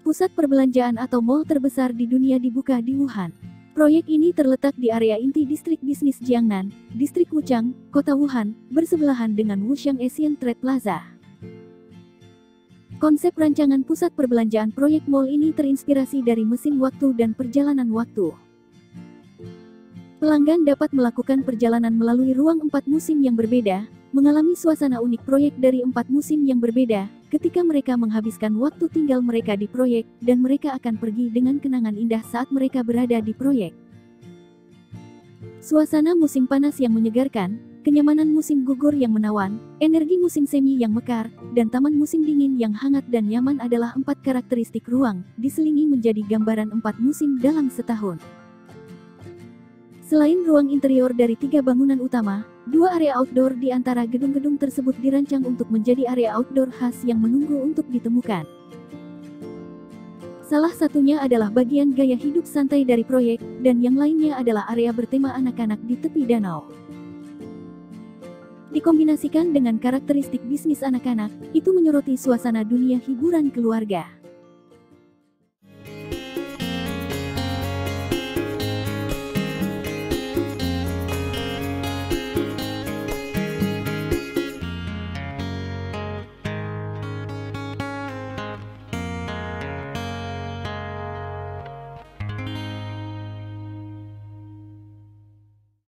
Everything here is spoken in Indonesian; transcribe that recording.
pusat perbelanjaan atau mall terbesar di dunia dibuka di Wuhan. Proyek ini terletak di area inti distrik bisnis Jiangnan, distrik Wuchang, kota Wuhan, bersebelahan dengan Wuxiang Asian Trade Plaza. Konsep rancangan pusat perbelanjaan proyek mall ini terinspirasi dari mesin waktu dan perjalanan waktu. Pelanggan dapat melakukan perjalanan melalui ruang 4 musim yang berbeda, mengalami suasana unik proyek dari 4 musim yang berbeda, ketika mereka menghabiskan waktu tinggal mereka di proyek, dan mereka akan pergi dengan kenangan indah saat mereka berada di proyek. Suasana musim panas yang menyegarkan, kenyamanan musim gugur yang menawan, energi musim semi yang mekar, dan taman musim dingin yang hangat dan nyaman adalah 4 karakteristik ruang, diselingi menjadi gambaran 4 musim dalam setahun. Selain ruang interior dari 3 bangunan utama, 2 area outdoor di antara gedung-gedung tersebut dirancang untuk menjadi area outdoor khas yang menunggu untuk ditemukan. Salah satunya adalah bagian gaya hidup santai dari proyek, dan yang lainnya adalah area bertema anak-anak di tepi danau. Dikombinasikan dengan karakteristik bisnis anak-anak, itu menyoroti suasana dunia hiburan keluarga.